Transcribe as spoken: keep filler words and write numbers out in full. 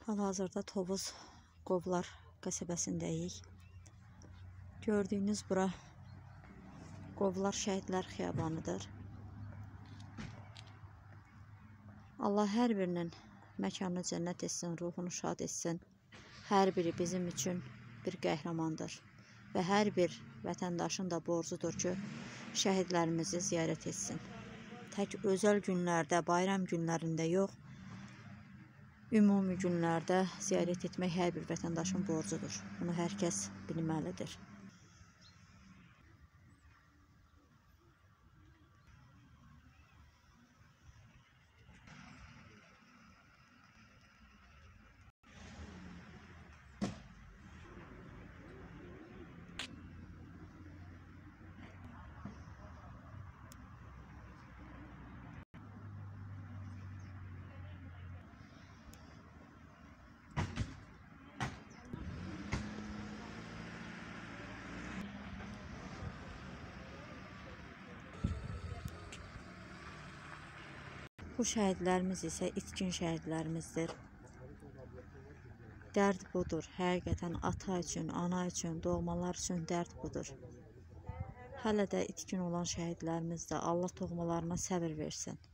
Hal-hazırda Tovuz Qovlar qəsəbəsindəyik. Gördüyünüz bura Qovlar Şəhidlər Xiyabanıdır. Allah hər birinin məkanını cənnət etsin, ruhunu şad etsin. Hər biri bizim üçün bir qəhrəmandır və hər bir vətəndaşın da borcudur ki, şəhidlərimizi ziyarət etsin. Tək özəl günlərdə, bayram günlərində yox, ümumi günlərdə ziyarət etmək hər bir vətəndaşın borcudur. Bunu hər kəs bilməlidir. Bu şəhidlərimiz isə itkin şəhidlərimizdir. Dərd budur. Həqiqətən ata üçün, ana üçün, doğmalar üçün dərd budur. Hələ də itkin olan şəhidlərimiz də Allah doğmalarına səbir versin.